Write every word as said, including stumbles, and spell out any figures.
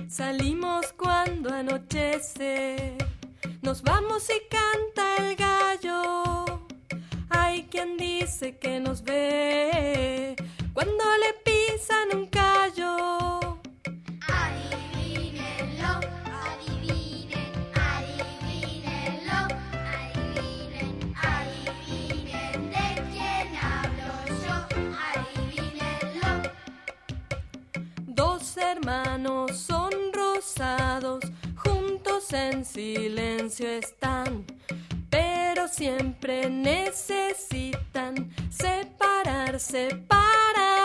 Salimos cuando anochece, nos vamos y canta el gallo. Hay quien dice que nos ve cuando le pisan un callo. Adivínenlo, adivinen, adivínenlo, adivinen, adivinen de quién hablo yo, adivínenlo. Dos hermanos son rosados, juntos en silencio están, pero siempre necesitan separarse para